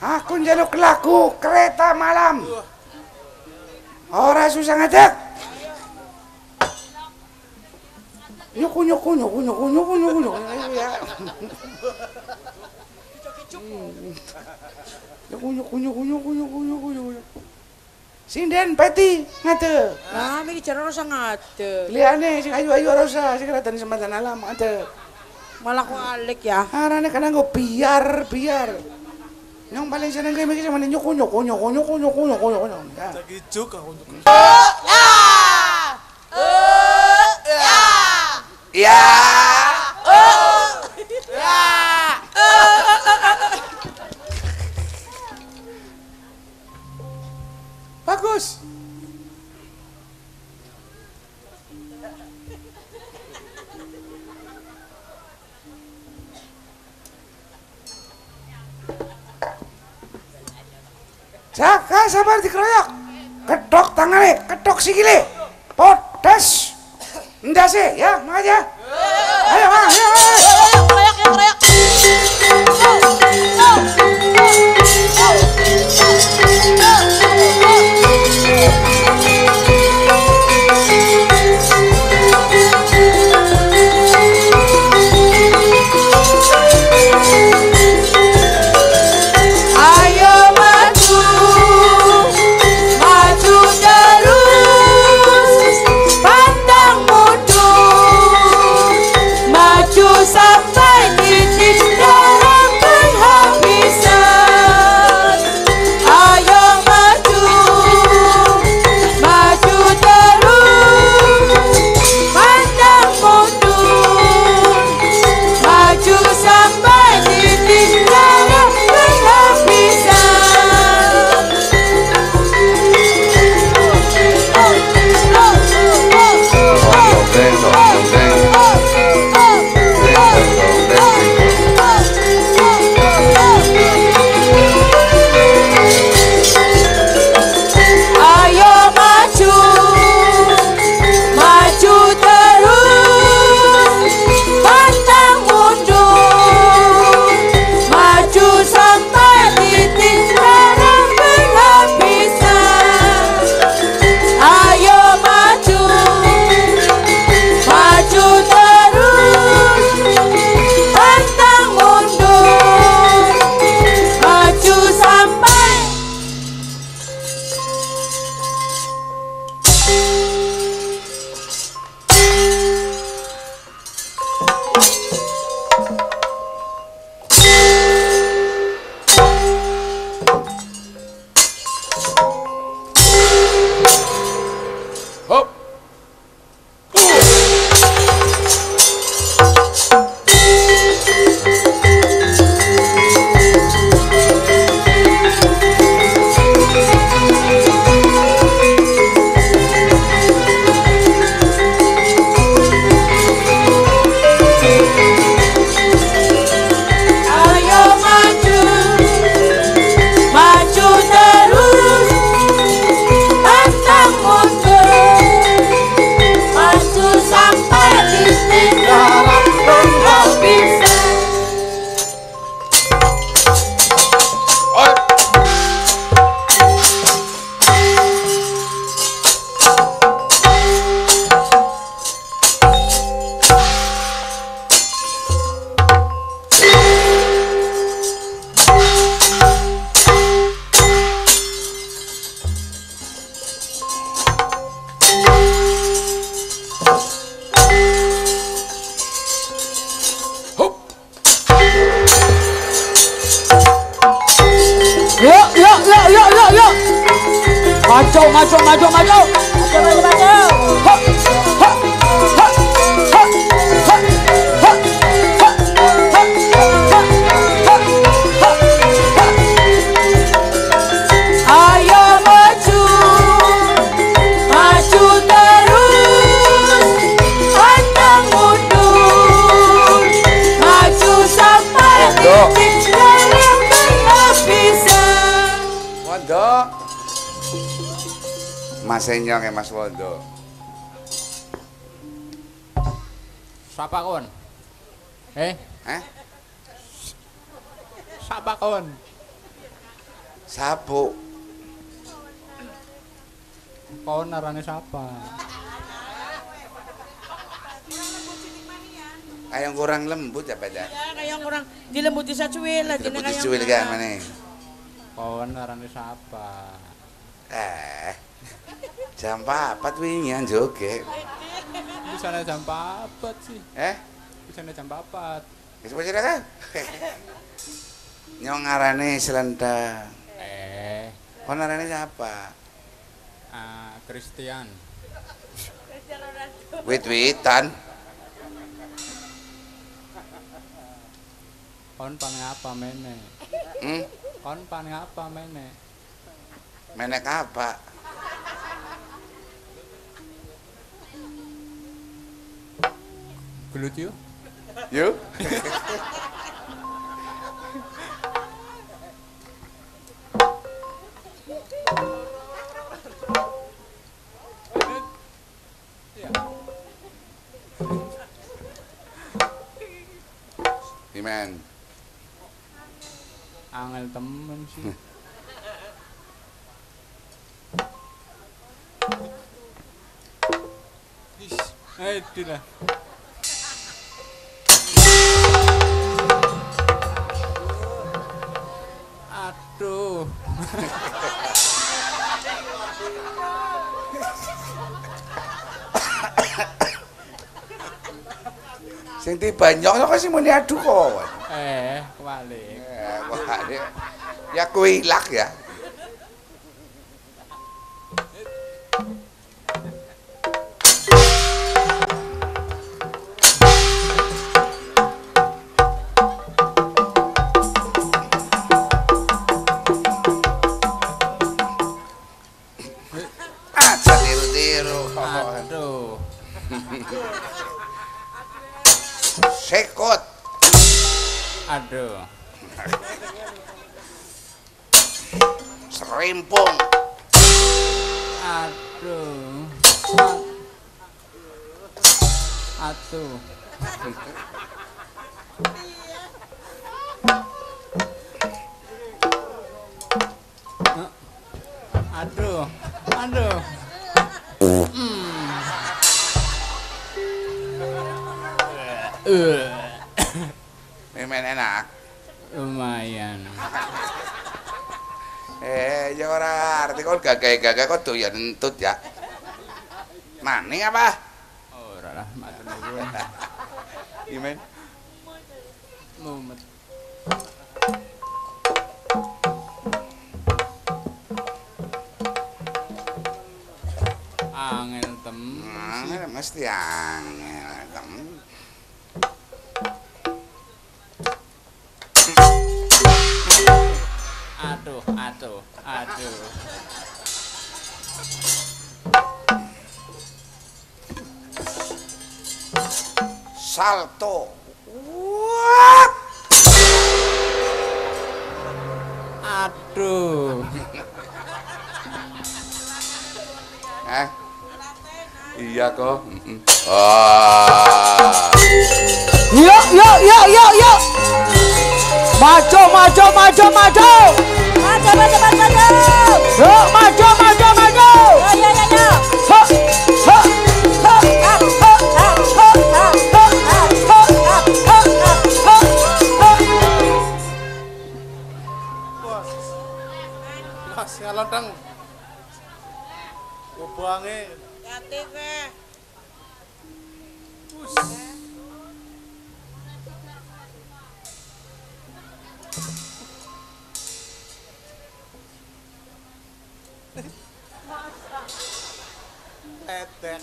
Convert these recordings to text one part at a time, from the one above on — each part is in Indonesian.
Aku njaluk laku kereta malam. Ora susah ngadeg. Nyuku ya. Nyuku. Sinden peti ngade. Lah iki jare ora usah ngade. Liane sing ayu-ayu ora usah, sing kelihatan sematan alam ngade. Malah kok alik ya. Arane kan nggo biar. Yang paling seneng iki sama nyuku. Ya. Gijuk aku nyuku. Ya. Bagus. Jaka sabar dikeroyok. Kedok tangane, kedok sikile. Podes. Ndase ya, mangga. Ayo, ayo. Keroyok. Sampai titik darah penghabisan. Ayo maju, maju terus, pandang mundur, maju sampai titik darah penghabisan. Mas Enyong ya Mas Wondo. Sapa kon? Sapa kon? Sabuk. Kon arane sapa? Kayak kurang lembut ya pada. Ya kayak orang dilembuti sa cuil lah. Lembut dicuil kan mana? Kon arane sapa? Jam 4 wingi joget. Bisane jam 4 sih. Bisane jam 4. Wis wis kan? Nyong arane selendang. Kon arane siapa? Christian. Wit-witan. Kon pan ngapa mene? Kon pan ngapa mene? Menek apa? Gelut yuk. Yuk. Iman. Angel temen sih. Dilah. Aduh. Sing tiba nyok kok sing muni aduh kok. Kebalik. Kebalik. Ya kuwi ilak ya. Aduh. Sekot. Aduh. Serimpung. Aduh. Aduh. Aduh. Aduh. Memang enak. Lumayan. Ya ora arti kok gagah-gagah kok doyan entut ya. Maning apa? Ora lah, matur nuwun. Imen. Mumet. Angel temen. Mesti angel temen. Aduh. Salto. Wah. Aduh. Iya kok. Wah. Yuk. Maju. Maju. Yuk, maju. Ya. Mas ngalotang. Kubuange. Hati ke. Tetek.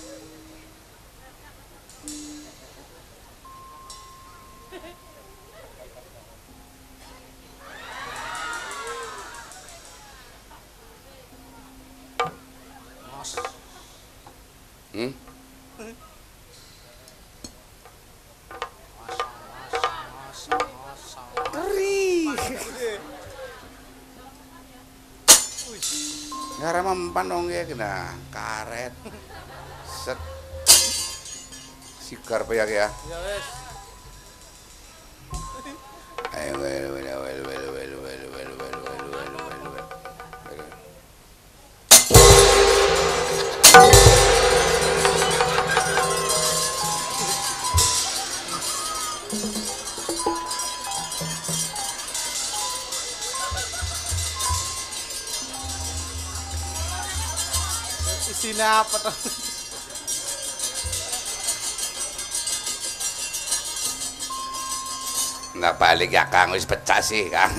Ngara mempan dong ya kena karet. Set. Sigar payak ya. Ya wes. Ayo, well. Isinya apa tuh? Nggak balik ya Kang, wis pecah sih Kang.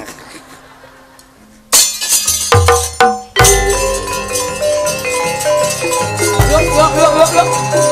Yuk.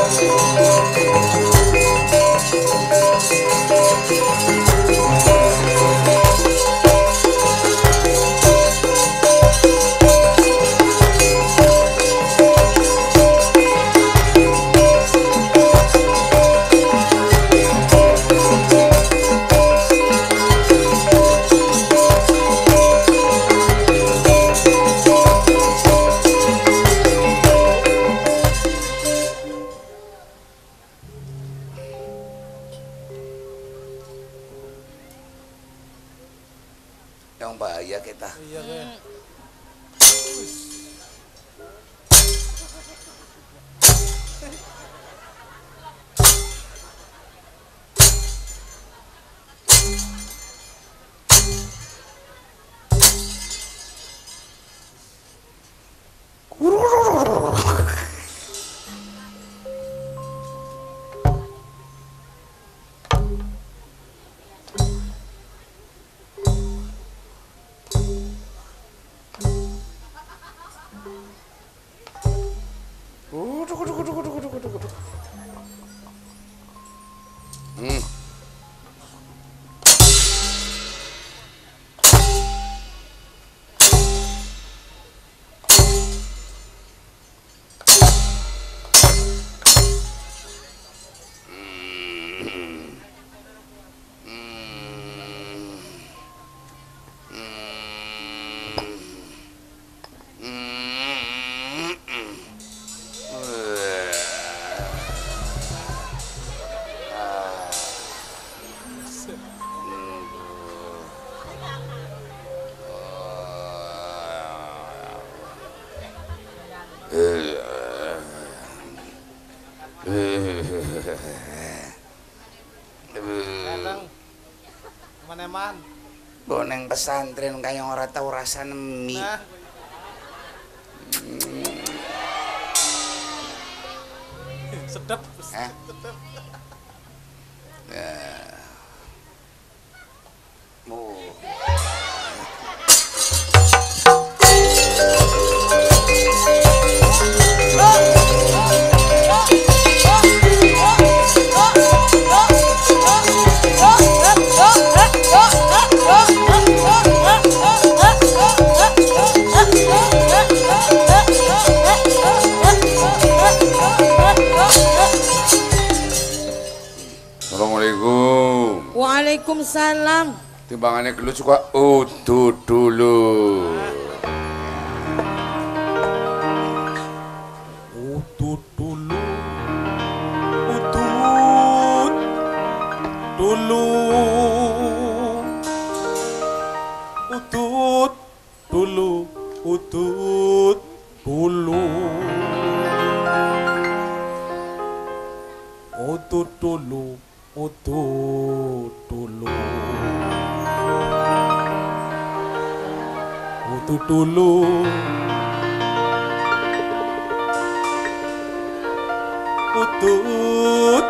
Yang bahaya kita. Iya kan. Kadang maneman Boneng pesantren kayak ora tau rasane mie. nah sedep sedep Assalamualaikum. Waalaikumsalam. Timbangannya gelut suka udut dulu. udut dulu udut dulu udut dulu udut dulu udut dulu udut dulu udut dulu udut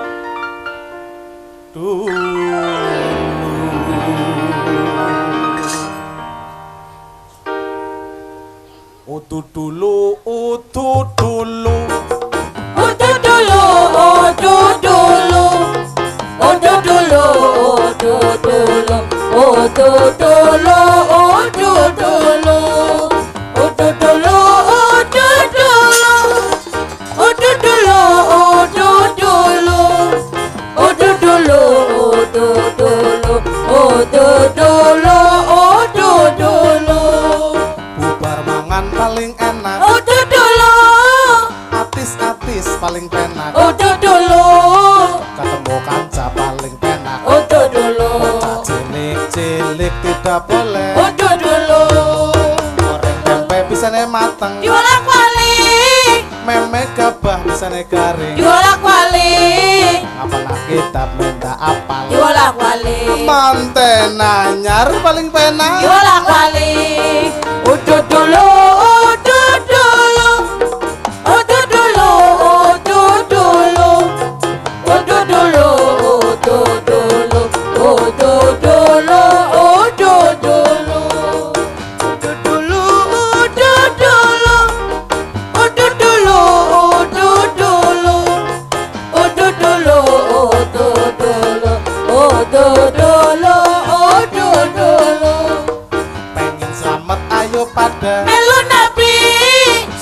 dulu udut dulu Udut dulu, udut dulu. Udut dulu, udut dulu. Udut dulu, udut dulu. Udut dulu, udut dulu. Udut dulu, udut dulu. Udut dulu, udut dulu. Udut dulu, udut dulu. bubar mangan paling enak Udut dulu, atis-atis paling penak udut dulu. ketemu kanca paling penak Udut dulu, bocah cilik-cilik tidak boleh udut dulu. goreng tempe bisane mateng Diolak balik, meme gabah bisane garing diolak balik, apalah kitab minta apal diolak balik, manten anyar paling penak diolak balik. Udut dulu, udut dulu. Udut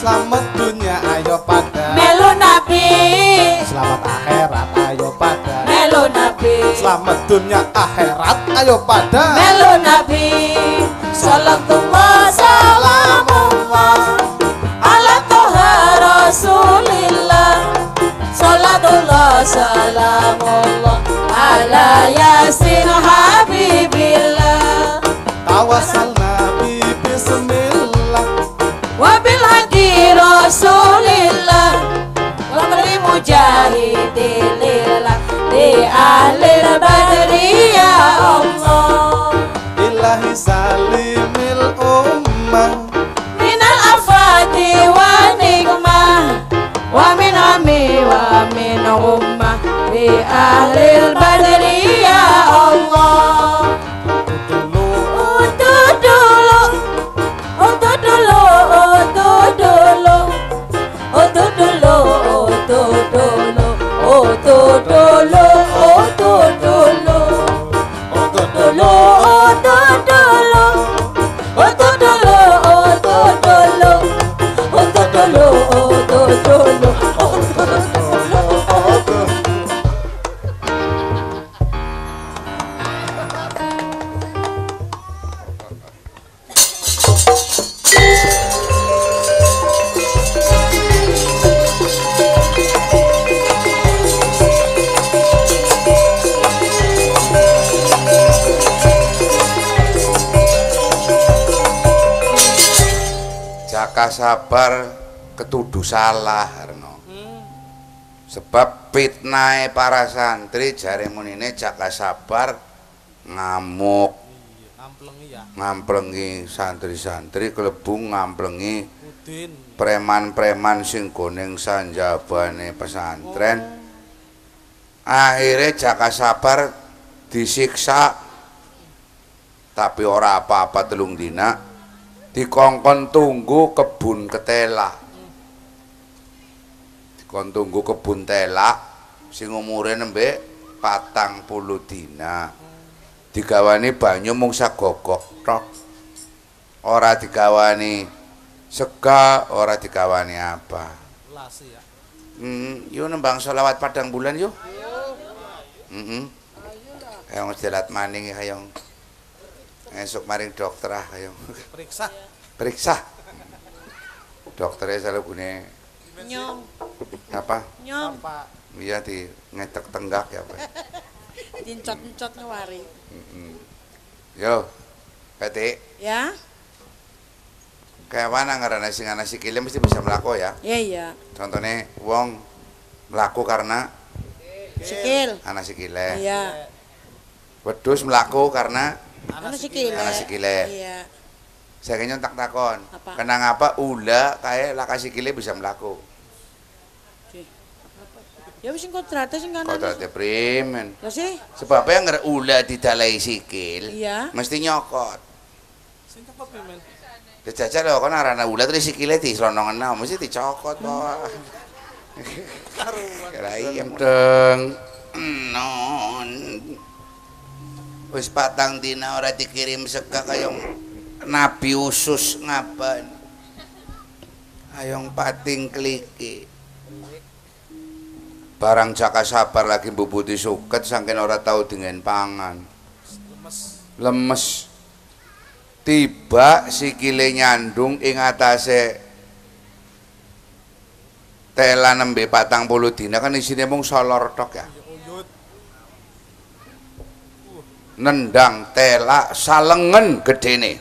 Selamat dunia ayo pada melu nabi, selamat akhirat ayo pada melu nabi, selamat dunia akhirat ayo pada melu nabi. Salatullah salamullah ala toha rasulillah. Salatullah salamullah ala yasin habibillah. Tawassalna bi bismillah Wabil hadi rasulillah wa kali mujahidilillah di ahlil badri ya Allah. ilahi salimil ummah Minal afati wa nikmah wa min ami wa min ummah di ahlil badri ya Allah. Untuk dulu, untuk dulu, untuk dulu, untuk dulu, untuk dulu, untuk dulu, untuk dulu, untuk dulu, untuk dulu, untuk dulu, untuk dulu, untuk dulu, untuk dulu. Jaka sabar ketuduh salah Arno. Sebab fitnah para santri jare munine Jaka sabar ngamuk. Ngamplengi santri-santri klebu ngamplengi preman-preman sing goning sanjabane pesantren. Akhirnya Jaka sabar disiksa tapi ora apa-apa telung dina. Dikongkon tunggu kebun ketela. Dikon tunggu kebun tela sing umure nembe 40 dina. Digawani banyu mung sagogok tok. Ora digawani sega, ora digawani apa. Lasi ya. Yo nembang selawat padang bulan yo. Hayang jelat maning hayang. Esok maring dokter hayang. Periksa. Dokternya selalu gune Nyong. apa? Nyong. Iya di ngetek tenggak ya Pak. Dincot-encot ngewari. Yo, Peti. Ya? Kayak mana ngarana sing ana sikile mesti bisa melaku ya. Iya iya. Contohnya wong melaku karena Sikil. ana sikile. Iya. Wedhus melaku karena Ana sikile. ana sikile. Iya. Saya kayaknya tak takon. Apa? Kenang apa ula kayak laka sikile bisa melaku. Ya wis kontrate sing kanan. Kodrate primen. Lah sih? Sebabnya nggak ula didalai sikil, Iya. mesti nyokot. Sing nyokot primen. Dijajal lho kan arana ula terus sikile dislonongen mesti dicokot bawah. Kira iem deng. Non. Wis patang dina ora dikirim seka kayong Nabi usus ngaban. Ayong pating kliki. Barang Jaka sabar lagi mbubuti suket saking ora tau dengan pangan. Lemes. Tiba sikile nyandung ing atase tela nembe 40 dina kan isine mung solor tok ya. Nendang tela salengen gedene.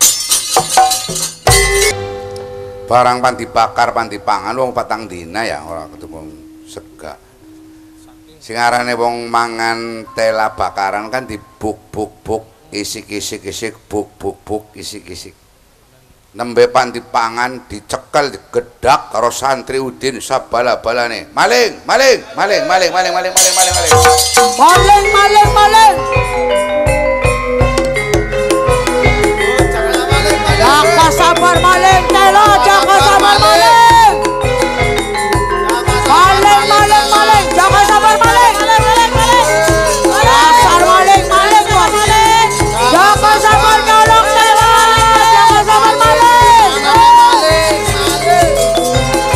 Barang pan dibakar pan dipangan wong 4 dina ya ora ketemu sega. Sing arane wong mangan tela bakaran kan dibuk-buk-buk, isik-isik-isik, buk-buk-buk, isik-isik. Nembe pan dipangan, dicekel, digedak karo santri Udin sabala-balane. Maling, maling, maling, maling, maling, maling, maling, maling, maling. Maling, maling, maling. Jaka sabar maling, telo Jaka sabar maling. Maling, maling, maling, Jaka sabar maling. Dasar maling, maling, maling. Jaka sabar tolong telo, Jaka sabar maling.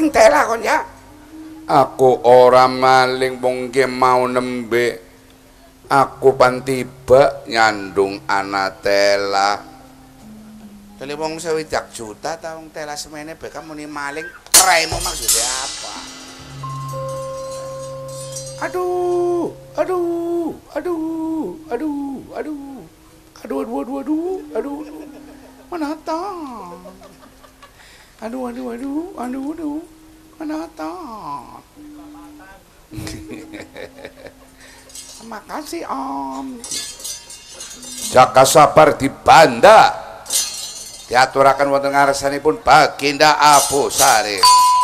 maling tela kon ya. Aku ora maling mungkin mau nembe. Aku pan tiba nyandung anak tela. Kali wong 1 juta ta wong tela semene be kamu ni maling. Raimu maksudnya apa? Aduh, aduh, aduh, aduh, aduh, aduh, aduh, aduh, aduh, aduh, mana tang? Aduh, aduh, aduh, aduh, aduh, mana tang? Makasih Om. Jaka sabar di Banda. Diaturaken wonten ngarsanipun Baginda Abu Sari.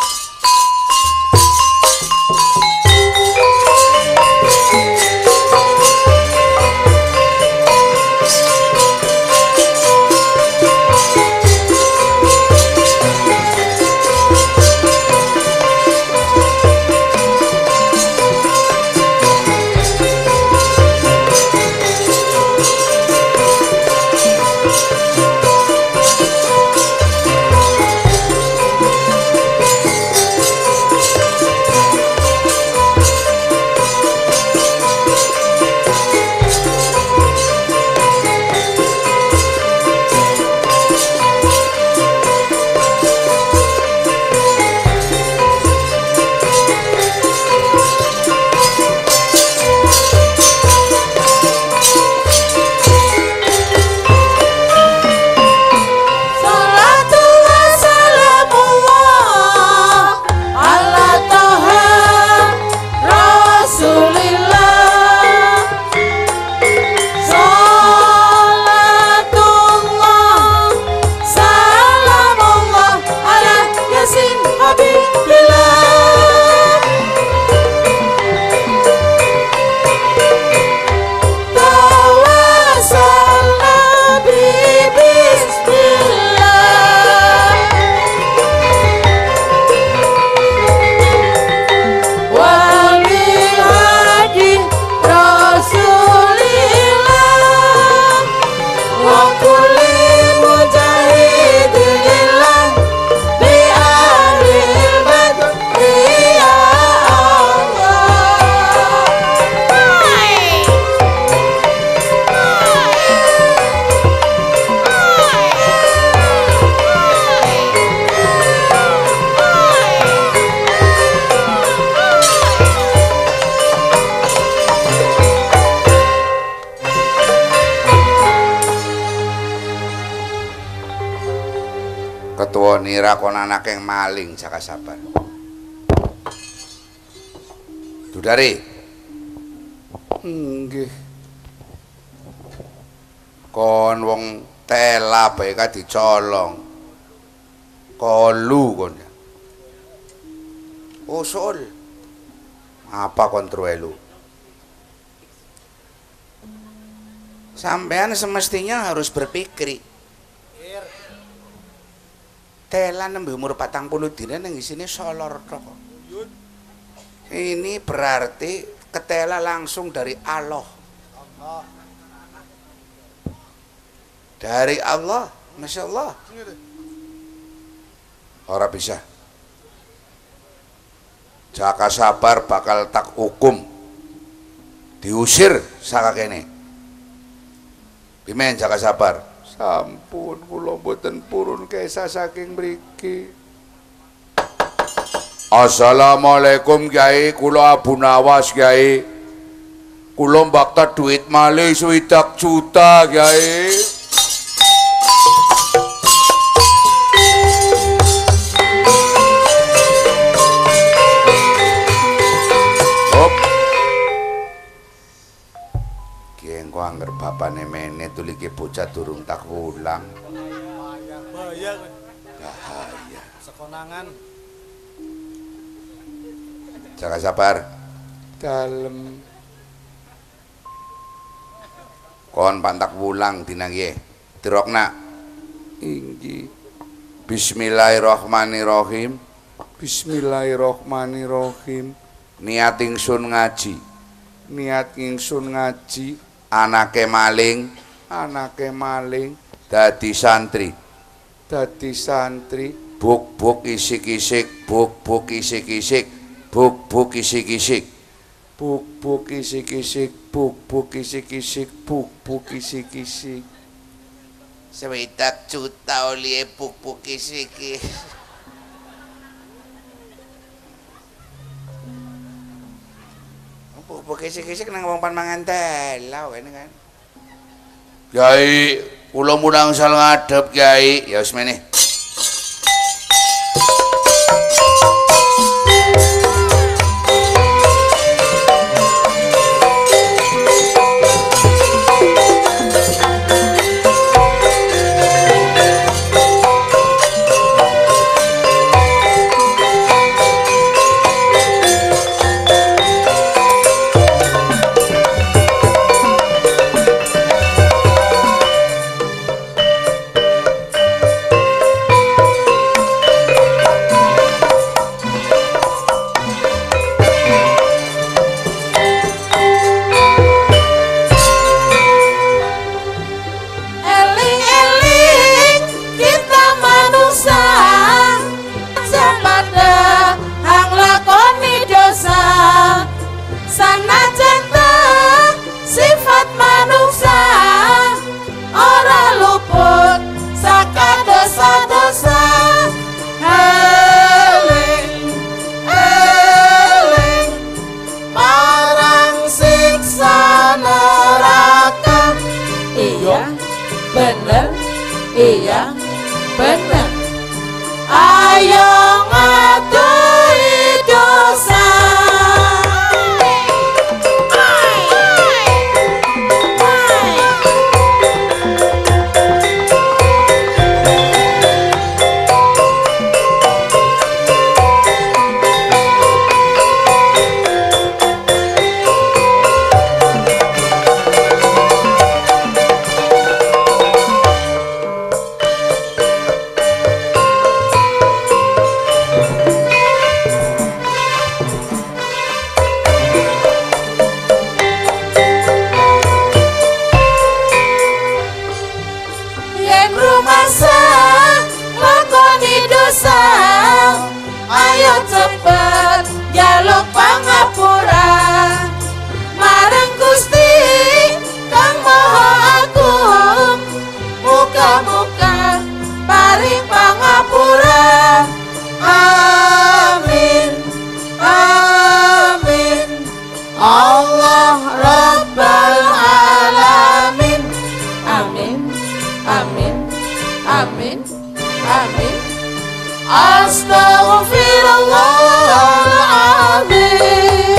Ketua nira kon anak yang maling Jaka sabar. Dudari. Nggih. Kon wong tela bae ka dicolong. Kolu kon. Usul. Apa kontrolu? Sampean semestinya harus berpikir. Tela nembe umur 40 dina nang isine solor tok. Ini berarti ketela langsung dari Allah. Dari Allah, Masya Allah. Ora bisa. Jaka sabar bakal tak hukum. Diusir saka kene. Pimen Jaka sabar. Sampun kula mboten purun kesah saking mriki. Assalamualaikum Kyai, kula Abu Nawas Kyai. Kula mbakta duit malih 1 juta Kyai. Angger bapane mene tulike bocah durung tak ulang. Bahaya. Bahaya. Sekonangan. Jaka sabar. Dalem. Kon pantak wulang dina nggih. Dirokna. Inggih. Bismillahirrahmanirrahim. Bismillahirrahmanirrahim. Niat ingsun ngaji. Niat ingsun ngaji. Anake maling dadi santri Buk-buk isik-isik, buk-buk isik-isik, buk-buk isik-isik. Buk-buk isik-isik, buk-buk isik-isik, buk-buk isik-isik. 20 juta oleh buk-buk isik-isik. Buk-buk isik-isik nang wong pan mangan tela kene kan. Kyai, kula munang sal ngadep Kyai. Ya wis meneh. Iya, bener. Ayo ngatuhi dosa. Ayo cepet jaluk pangapura marang Gusti Kang Maha Agung, muga-muga paring pangapura. Amin, amin. Allah Rabbal Alamin. Amin, amin, amin, amin. Astaghfirullahaladzim.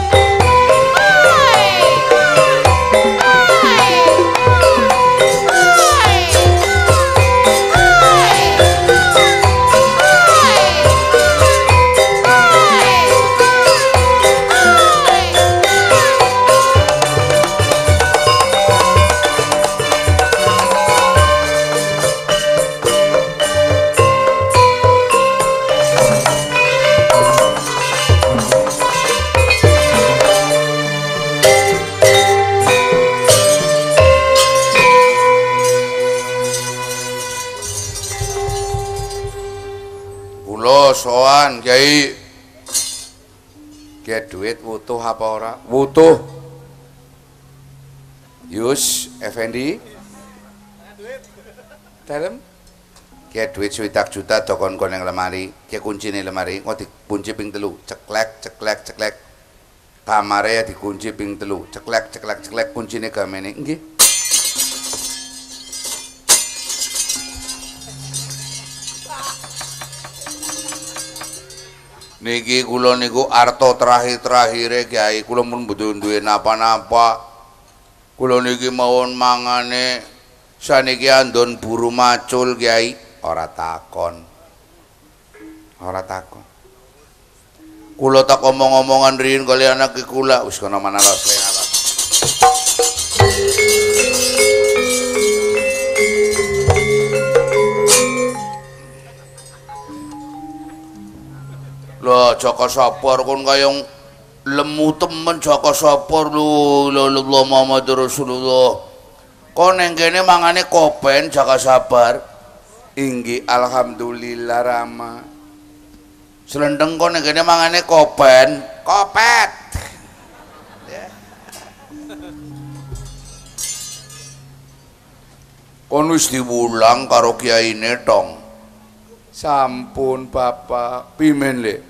Soan Kyai, Kyai duit wutuh apa ora? Wutuh. Yus Effendi. Dalem. Kyai duit 20 juta dokon-kon yang lemari. Kyai kuncine lemari, engko dikunci ping 3. Ceklek, ceklek, ceklek. Kamare dikunci ping 3. Ceklek, ceklek, ceklek kuncine gamene. Nggih. Niki kula niku arta terakhir-terakhire Kyai, kula mun mboten duwe napa-napa. Kula niki mawon mangane saniki andon buru macul Kyai, ora takon. Ora takon. Kula tak omong-omongan riyin kali anak kula wis kono manalos lengalos. Lho Jaka Sapar kon kayong lemu temen Jaka Sapar lho Muhammad Rasulullah. Kon neng kene mangane kopen Jaka Sapar. Inggih alhamdulillah Rama. Slendeng kon ngene mangane kopen, kopet. Kon wis diwulang karo kiyaine tong. Sampun Bapak, pimen le.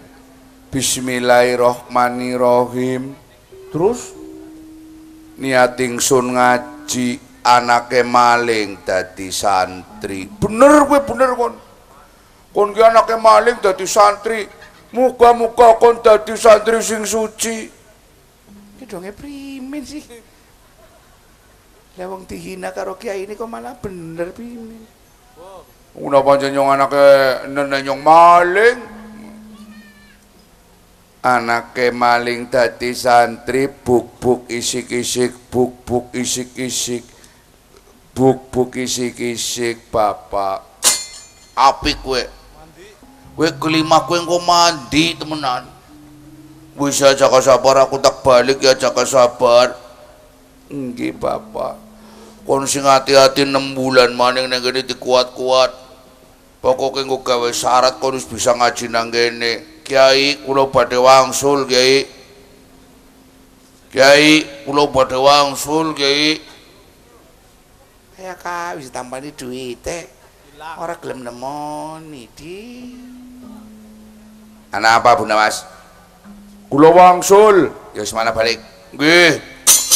Bismillahirrahmanirrahim. Terus niat ingsun ngaji, anake maling dadi santri. Bener kowe bener kon. Kon ki anake maling dadi santri. Muga-muga kon dadi santri sing suci. Ki donge primen sih? Lah wong dihina karo kiai ini kok malah bener pimen. Ora pancen nyong anake nenek nyong maling. Anake maling dadi santri, buk-buk isik-isik, buk-buk isik-isik. Buk-buk isik-isik Bapak. Apik kowe. Kowe kelima kowe engko mandi temenan. Wis aja sabar aku tak balik ya aja sabar. Nggih Bapak. Kon sing hati-hati 6 bulan maning nang kene dikuat-kuat. Pokoke engko gawe syarat kon wis bisa ngaji nang kene. Kiai kula badhe wangsul Kiai. Kiai kula badhe wangsul Kiai. Ya ka wis tampani duwite. Ora gelem nemoni di. Ana apa Bu Nawas? Kula wangsul. Ya wis mana balik. Nggih.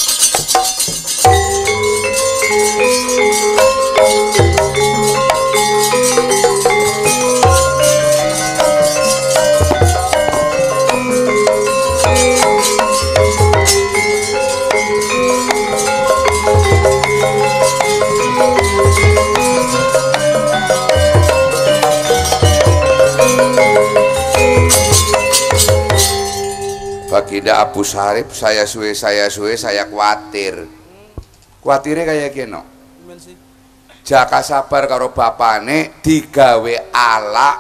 Baginda Abu Syarif, saya suwe saya khawatir. Khawatirnya kayak gini. Jaka sabar karo bapane digawe alak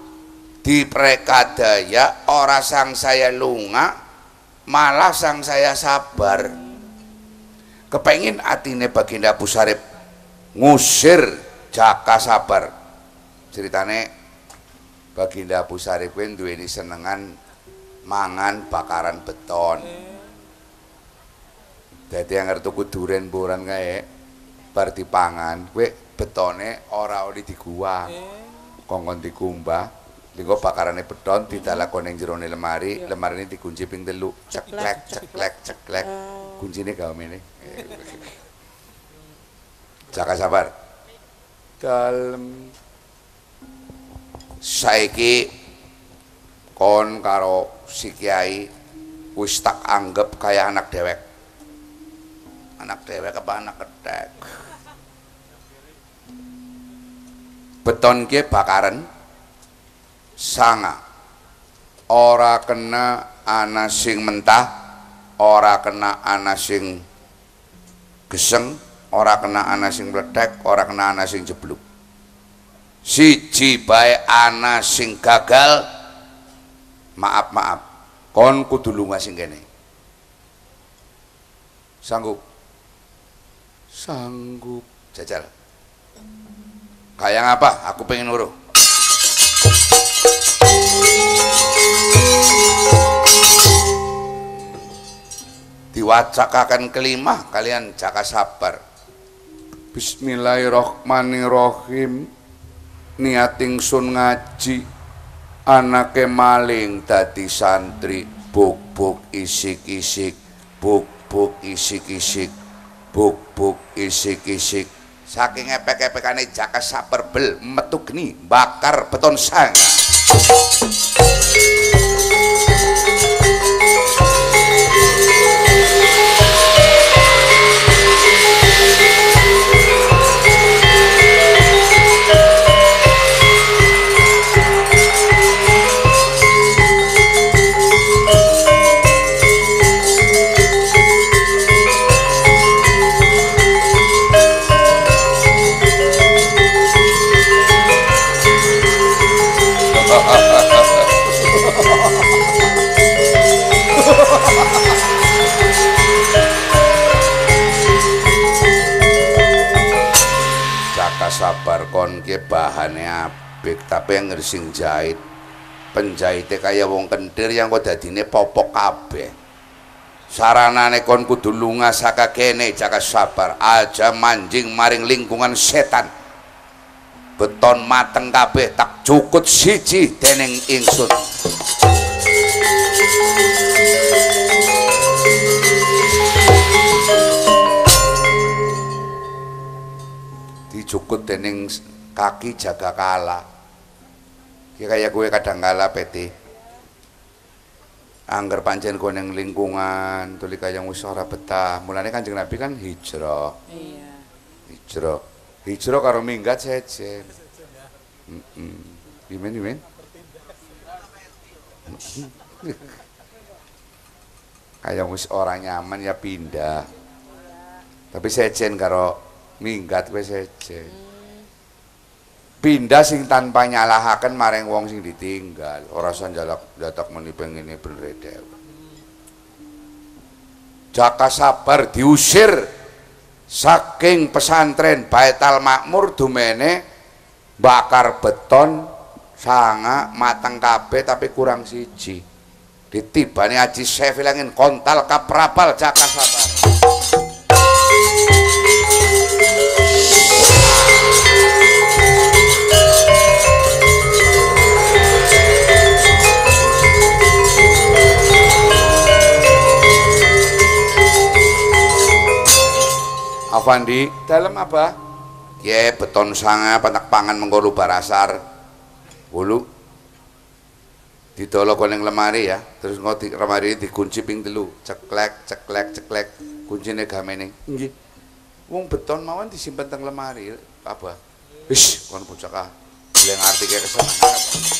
diprekadaya ora sang saya lunga malah sang saya sabar. Kepengin atine Baginda Abu Syarif ngusir Jaka sabar. Ceritane Baginda Abu Syarif kuwi duweni senengan mangan bakaran beton. Dadi yang tuku duren boran kae bar dipangan, kowe betone ora oli diguwang. Kongkon dikumbah, linggo bakarane beton didalakone ning jerone lemari, lemarine dikunci ping 3. Ceklek. Kuncine gawe mene. Jaka sabar. Dalem saiki kon karo si kiai wis tak anggap kaya anak dewek. Anak dewek apa anak ketek? Beton ki bakaran sanga. Ora kena ana sing mentah, ora kena ana sing geseng, ora kena ana sing mledek, ora kena ana sing jebluk. Siji bae ana sing gagal, maaf kon kudu lunga sing kene. Sanggup jajal. Kayak apa? Aku pengen uruh. Diwacakakan kelima kalian jaka sabar. Bismillahirrahmanirrahim. Niat ingsun ngaji, anake maling dadi santri, buk-buk isik-isik, buk-buk isik-isik, buk-buk isik-isik. Saking epek-epekane jaka sabar bel metu geni bakar beton sanga. Sabar kon ki bahane apik tapi yang sing jahit penjahite kaya wong kentir yang kok dadine popok kabeh. Saranane kon kudu lunga saka kene Jaka Sabar aja manjing maring lingkungan setan. Beton mateng kabeh tak cukut siji dening ingsun. Dicukut dening kaki Jaga Kala. Ki kaya kowe kadang kala peti. Angger pancen kowe ning lingkungan tuli kaya wis ora betah. Mulane Kanjeng Nabi kan hijrah. Iya. Hijrah. Hijrah karo minggat sejen. Imen. Kaya wis ora nyaman ya pindah. Tapi sejen karo minggat kowe sejen. Pindah sing tanpa nyalahaken maring wong sing ditinggal, ora usah njaluk dadak meni pengene bener dhewe. Jaka Sabar diusir saking pesantren Baitul Makmur dumene bakar beton sanga mateng kabeh tapi kurang siji. Ditibani Haji Syefil angin kontal kaprapal Jaka Sabar. Afandi, dalam apa? Ya beton sanga panak pangan menggolu barasar. Wulu. Ditolok ning lemari ya. Terus ngoti lemari dikunci ping 3. Ceklek. Kuncine gamene. Nggih. Wong beton mawon disimpen teng lemari apa? Wis kon bocah ka. Boleh ngerti kaya kesenangan.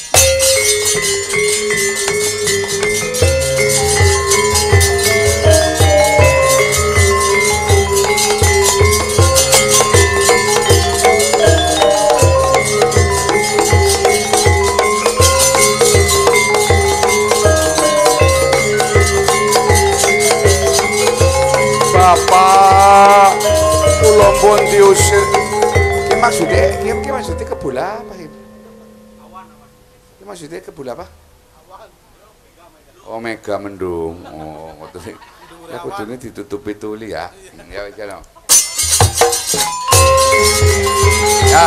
Bapak kula pun diusir. Ki maksudnya kebul apa iki? Ki maksudnya kebul apa? Oh mega mendung. Oh ngoten. Ya kudune ditutupi tuli ya. Ya wis ya. Ya.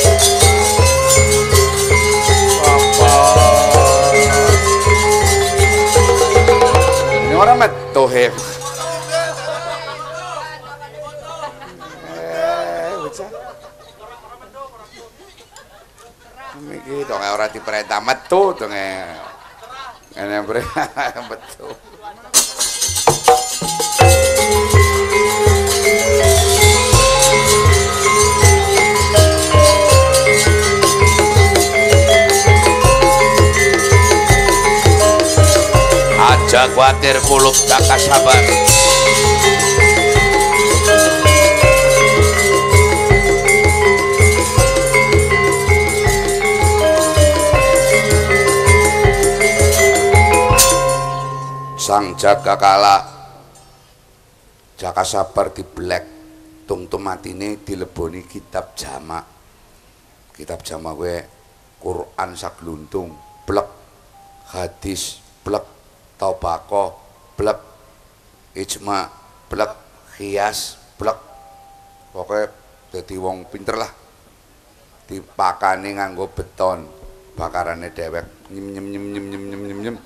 Bapak. Ini orang metu he. Iki dong ora diperintah metu dong ngene metu. Aja kuatir kulub Jaka Sabar. Sang Jaga Kala Jaka Sabar diblek tumtumatine dileboni kitab jamak. Kitab jamak kuwi Quran sagluntung, blek hadis, blek taubaqah, blek ijma, blek qiyas, blek pokoke dadi wong pinter lah. Dipakani nganggo beton, bakarane dhewek nyem.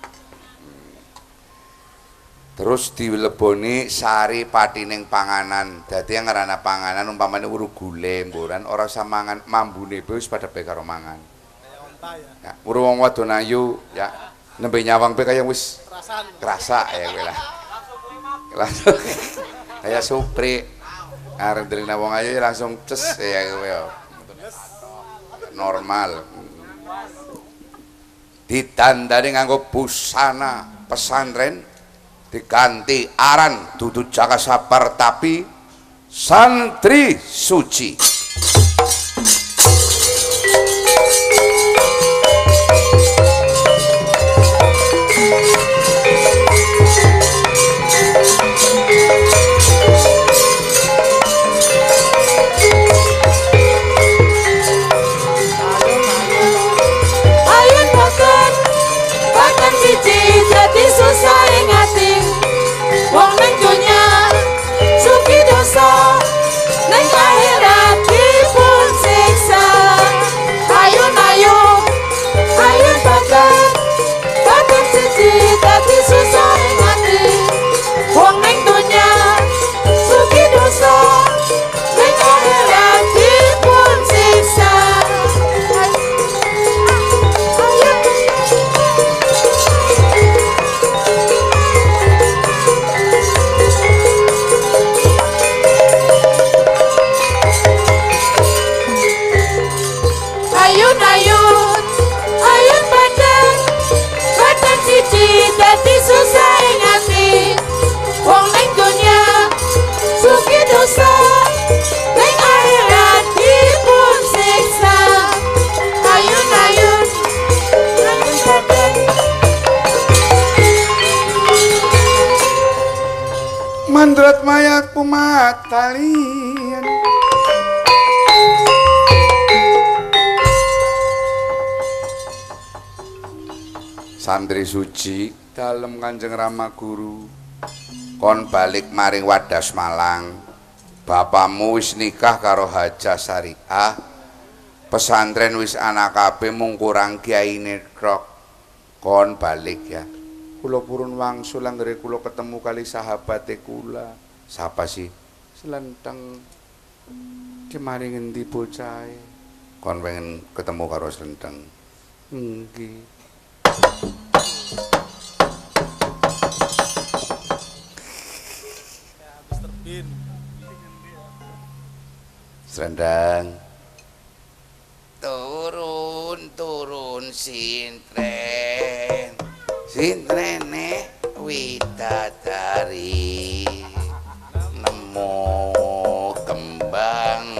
Terus dileboni sari patining panganan. Dadi yang ngarana panganan umpamane uru gule mboran ora usah mangan mambune wis pada bae karo mangan. Ya, uru wong wadon ayu ya nembe nyawang pe kaya wis kerasa ya kowe lah. Langsung kaya supri. Arep ndeleng wong ayu langsung ces ya kowe. Normal. Ditandani nganggo busana pesantren diganti aran dudu Jaka Sabar tapi santri suci. bulat mayat kumat kalian. Santri suci dalem Kanjeng Rama Guru kon balik maring Wadas Malang. Bapamu wis nikah karo Hajah Syariah. Pesantren wis ana kabeh mung kurang kiyaine tok. Kon balik ya. Kula purun wangsul anggere kula ketemu kali sahabate kula. Sapa sih? Slenteng. Ki mari ngendi bocahe? Kon pengen ketemu karo Slenteng. Nggih. Mr. Bean. Slendang. Turun sintren. Sintrene widadari. Nemu kembang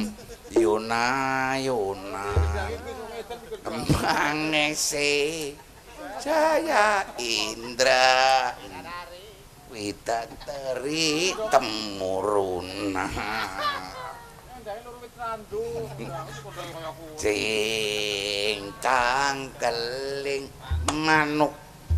yuna kembang nese Jaya Indra widadari temuruna cingkang keling manuk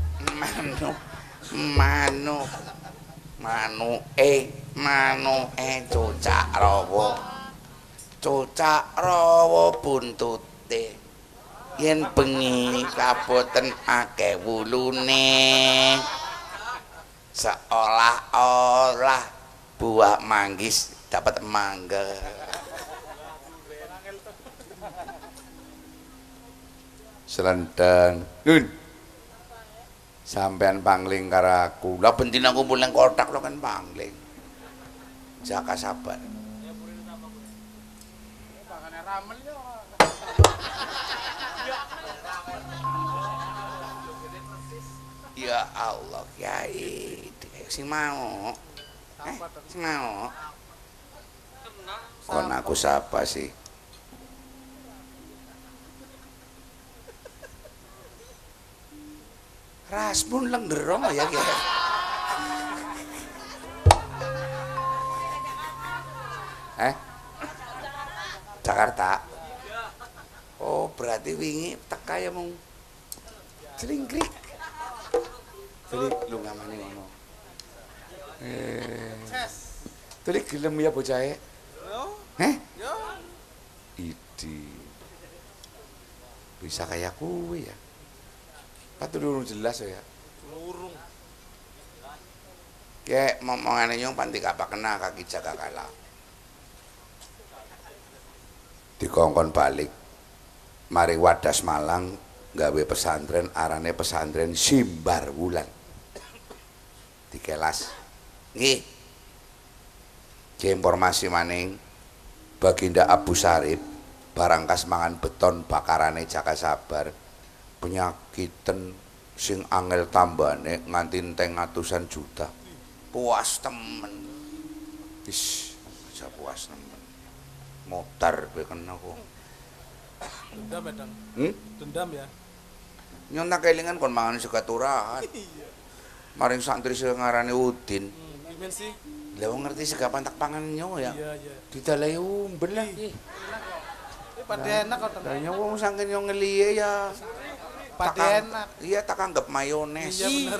cocak rawa buntute yen bengi kaboten akeh wulune seolah-olah buah manggis dapat mangga. Selendang nun sampean pangling karo aku lha bendina kumpul nang kotak lo kan pangling jaka sabar ya Allah Kyai sing mau sing mau kon aku sapa sih Rasmun lenggerong ya Kyai. Jakarta. Oh, berarti wingi teka ya mung celingkrik. Tadi lu ngamane ngono. Tadi gelem ya bocahe? Yo. Idi. Bisa kayak kuwi ya. Patu durung jelas ya. Lurung. Kayak ngomongane nyong panti apa kena kaki jaga kalah. Dikongkon balik. Mari Wadas Malang gawe pesantren arane pesantren Simbar Wulan. Dikelas. Nggih. Informasi maning Baginda Abu Sarip barangkas mangan beton bakarane Jaka Sabar. Penyakiten sing angel tambane nganti enteng atusan juta. Puas temen. Wis, aja puas temen. Motar kowe kena kok. Dendam ya, Dang. Dendam ya. Nyon tak kelingan kon mangan sekaturahan. Maring santri sing ngarane Udin. Gimana sih? Lah wong ngerti segapan tak pangan nyo ya. Iya, iya. Didalai umben lah. Pada enak kok. Lah wong saking yo ngeliye ya. Pada enak. Iya tak anggap mayones. Iya bener.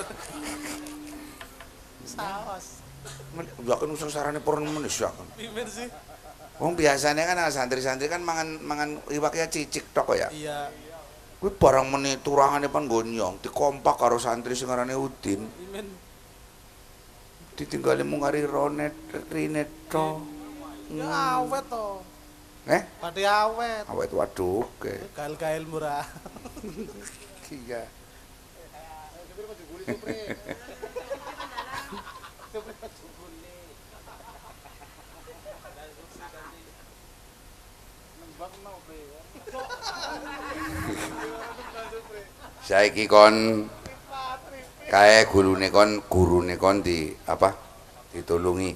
Saus. Ya kan usah sarane purun menis ya kan. Gimana sih? Wong biasanya kan santri-santri kan mangan iwak ya cicik tok ya. Iya. Kuwi barang meni turangane pan gonyong dikompak karo santri sing ngarane Udin. Gimana? Ditinggali mung kari ronet rinet to. Ya awet to. Pada awet. Awet waduh ke. Kail-kail murah. Iya. Saiki kon kae gurune kon di apa? Ditulungi.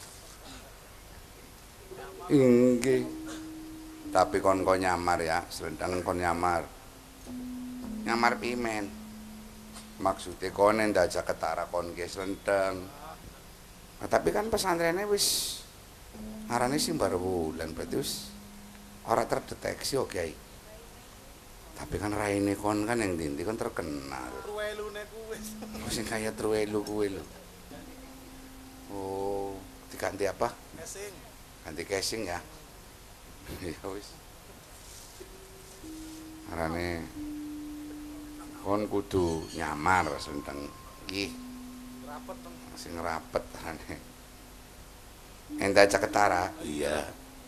Inggih. Tapi kon nyamar ya, Slendang kon nyamar. Nyamar pimen. Maksudnya kon ndajak ketara kon ge Slendang. Nah, tapi kan pesantrennya wis ngarane Simbar Wulan berarti wis ora terdeteksi oke. Okay. Tapi kan raine kon kan yang dinti kan terkenal. Truwelune kuwi. Sing kaya truwelu kuwi lho. Oh, diganti apa? Casing. Ganti casing ya. Ya wis. Arane kon kudu nyamar senteng iki. Rapet dong. Sing rapet arane. Enta caketara. Iya.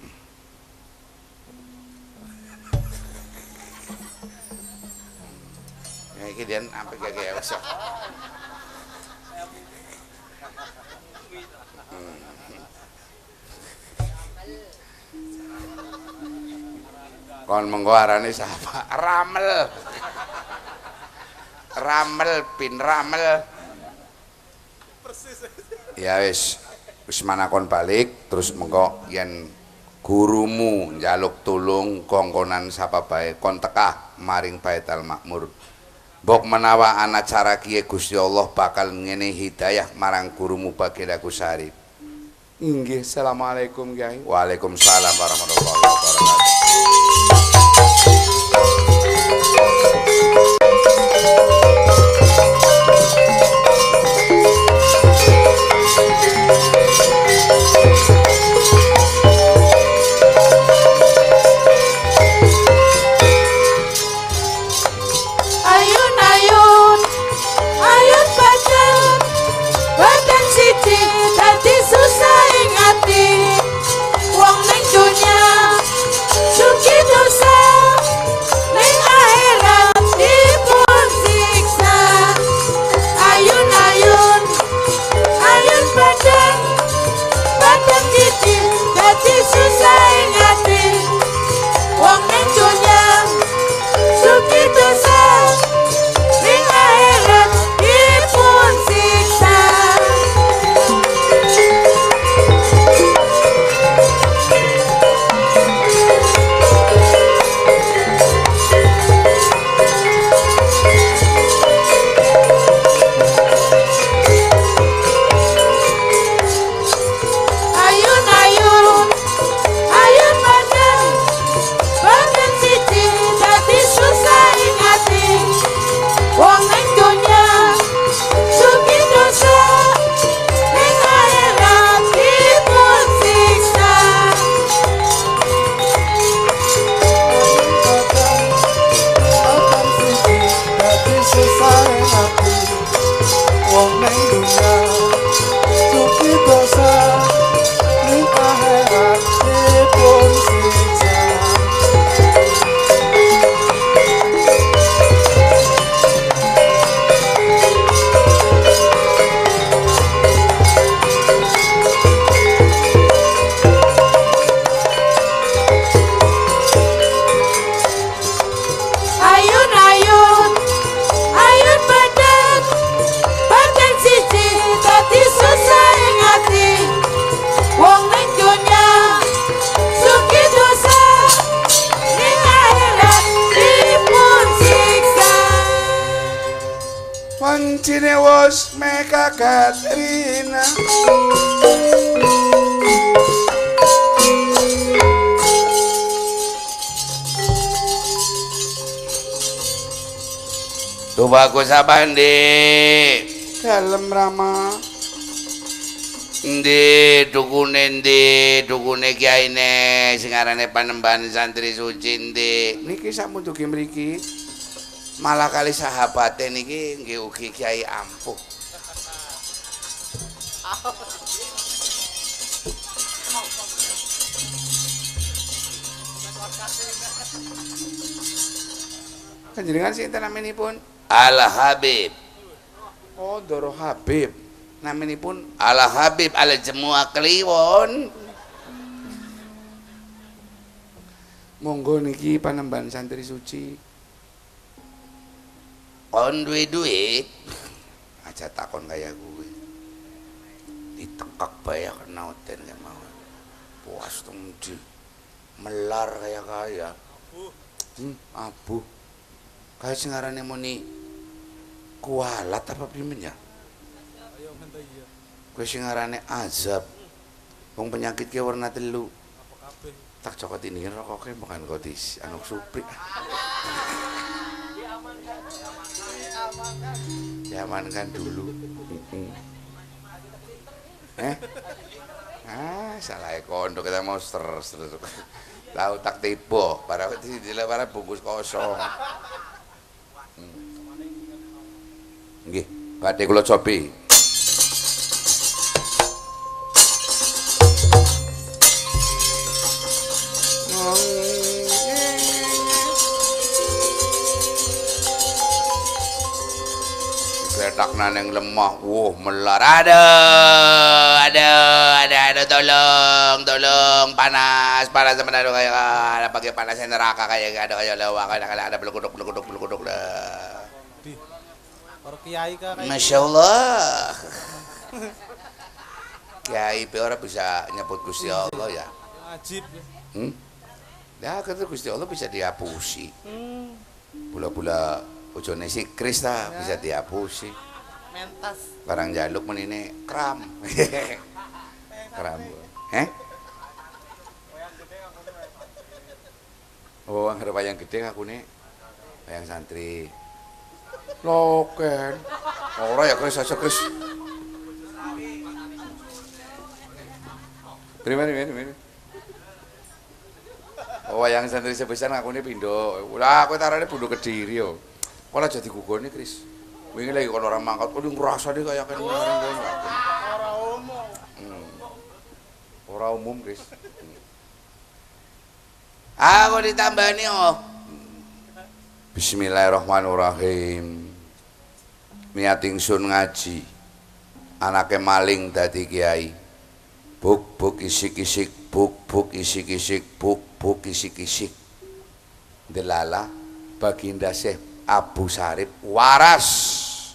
Ya iki den ampe gage wis. Kon mengko arane sapa? Ramel. Ramel pin ramel. Persis. Ya wis manakon balik terus mengko yen gurumu njaluk tulung kongkonan sapa bae kon tekah maring Baitul Makmur. Mbok menawa ana cara kiye Gusti Allah bakal ngene hidayah marang gurumu Bagel Agus Sarip. Nggih, assalamualaikum Kyai. Waalaikumsalam warahmatullahi wabarakatuh. Wancine wos meka Katrina. Tuh bagus apa ndi? Dalem Rama. Dukune kiyaine sing arane Panembahan Santri Suci ndi. Niki sampun dugi mriki. Malah kali sahabate niki nggih ugi Kiai Ampuh. Panjenengan sinten naminipun? Al Habib. Oh, Doro Habib. Naminipun Al Habib Al Jemua Kliwon. Monggo niki Panembahan Santri Suci. Kon duwe duit aja takon kaya gue ditekak bayar kena hotel gak mau puas tuh di melar kaya abu kaya singarane muni kualat apa primen ya Ayo mentah iya Kowe sing ngarane azab. Wong penyakit ki warna telu. Apa kabeh? Tak cokot ini rokoke bukan kodis anu supri. Diamankan dulu. Salah kondo kita mau terus. Tahu tak tipu, para bungkus kosong. Nggih, badhe kula cobi. Gletak naneng lemah, melar. Aduh, tolong, panas sebenarnya kayak ada pakai panasnya neraka kayak kayak lewat kayak ada belukuduk dah. Di. Orang kiai kah kayak Masya Allah. Kiai orang bisa nyebut Gusti Allah ya. Ajib. Ya kata Gusti Allah bisa dihapusi. Bula-bula ujone si Krista bisa dihapusi. Mentas. Barang jaluk menine kram. Kram. Oh, ada wayang gede aku nih. Wayang santri. Loken. Ora ya Kris aja Kris. Terima. Oh, wayang santri sebesar aku nih pindo. Lah aku tarane Bondo Kediri yo. Kok lah jadi gugone Kris. Wingi lagi kalau orang mangkat, kok ngrasane kaya kene kemarin. Ora umum. Ora umum, Kris. Aku ditambani Bismillahirrahmanirrahim. Niat ingsun ngaji. Anake maling dadi kiai. Buk isik-isik, buk isik-isik, buk isik-isik. Delala Baginda Syekh Abu Sarip waras.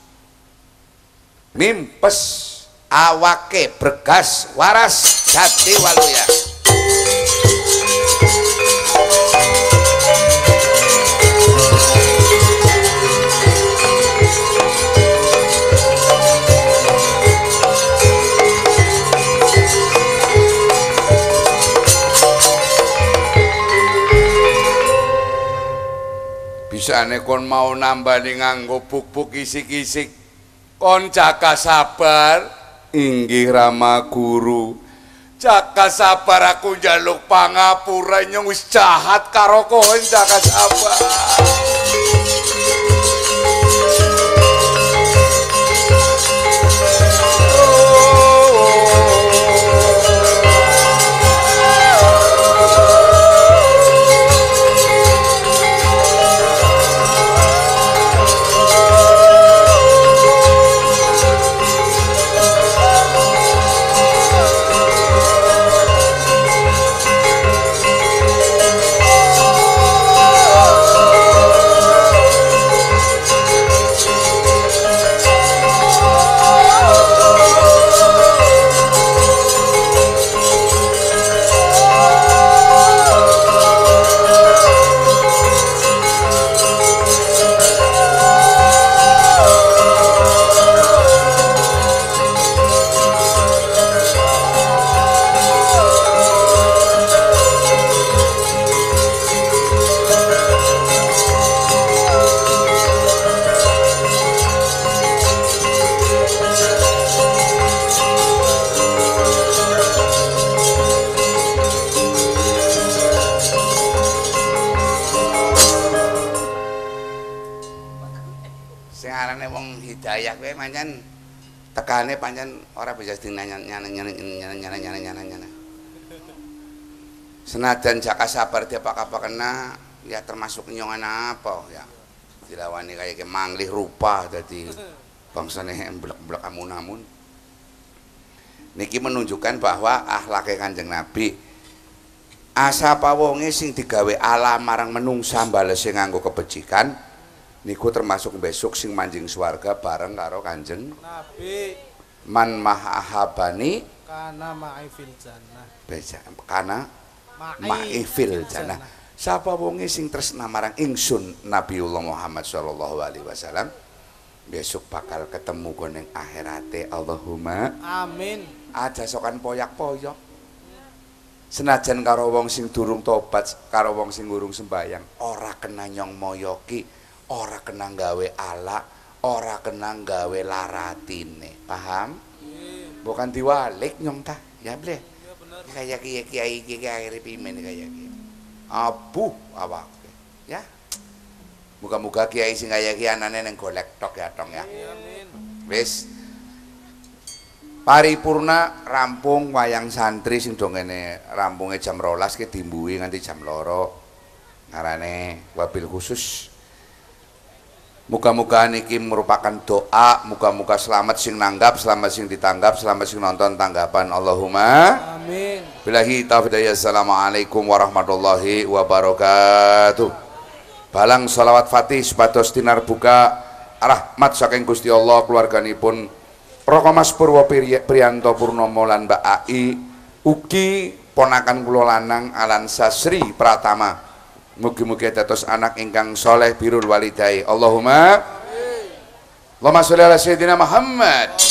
Mimpes awake bergas waras jati waluya. Bisane kon mau nambani nganggo buk isik-isik kon jaga sabar inggih Rama Guru. Jaga sabar aku njaluk pangapura nyong wis jahat karo kowe jaga sabar. Tekane pancen ora bisa nyana. Senajan jaka sabar dia apa kena ya termasuk nyongan apa ya. Dilawani kayak manglih rupa dadi bangsane emblek-emblek amun-amun. Niki menunjukkan bahwa akhlake Kanjeng Nabi asapa wonge sing digawe ala marang menungsa balese nganggo kebecikan niku termasuk besok sing manjing swarga bareng karo Kanjeng Nabi. Man mahabani Kana ma'ifil jannah. Beja kana ma'ifil jannah. Sapa wonge sing tresna marang ingsun Nabiullah Muhammad sallallahu alaihi wasallam besok bakal ketemu ning akhirate. Allahumma Amin. aja sokan poyak-poyok. Senajan karo wong sing durung tobat, karo wong sing urung sembayang, ora kena nyong moyoki, ora kena gawe alak, ora kena gawe laratine. Paham? Bukan diwalik nyong ta, ya ble. Kayak kiai akhir pimen kayak ki. Abu awak. Ya. Muga-muga kiai sing kaya ki anane ning golek tok ya tong ya. Amin. Wis paripurna rampung wayang santri sing dongene rampunge jam 12 ki dimbuhi nganti jam 2. Ngarane wabil khusus. Muga-muga niki merupakan doa, muga-muga selamat sing nanggap, selamat sing ditanggap, selamat sing nonton tanggapan. Allahumma Amin. billahi taufiq. Assalamualaikum warahmatullahi wabarakatuh. Balang salawat fatih sepados tinar buka rahmat saking Gusti Allah keluarganipun Raka Mas Purwo Priyanto Purnomo lan Mbak Ai, ugi ponakan kula lanang Alansa Sri Pratama. Mugi-mugi dados anak ingkang soleh birrul walidai. Allahumma Allahumma sholli ala sayyidina Muhammad.